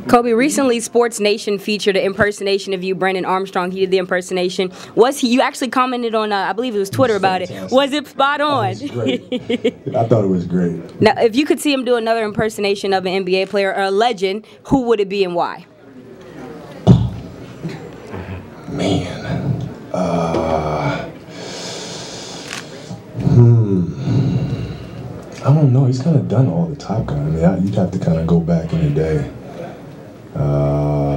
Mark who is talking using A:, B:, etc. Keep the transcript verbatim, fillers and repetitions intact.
A: Kobe, recently Sports Nation featured an impersonation of you, Brendan Armstrong. He did the impersonation. Was he? You actually commented on, uh, I believe it was Twitter about it. Was it spot on?
B: Oh, it was great. I thought it was great.
A: Now, if you could see him do another impersonation of an N B A player or a legend, who would it be and why?
B: Man, uh, hmm, I don't know. He's kind of done all the Top Gun. I mean, I, you'd have to kind of go back in the day. Uh,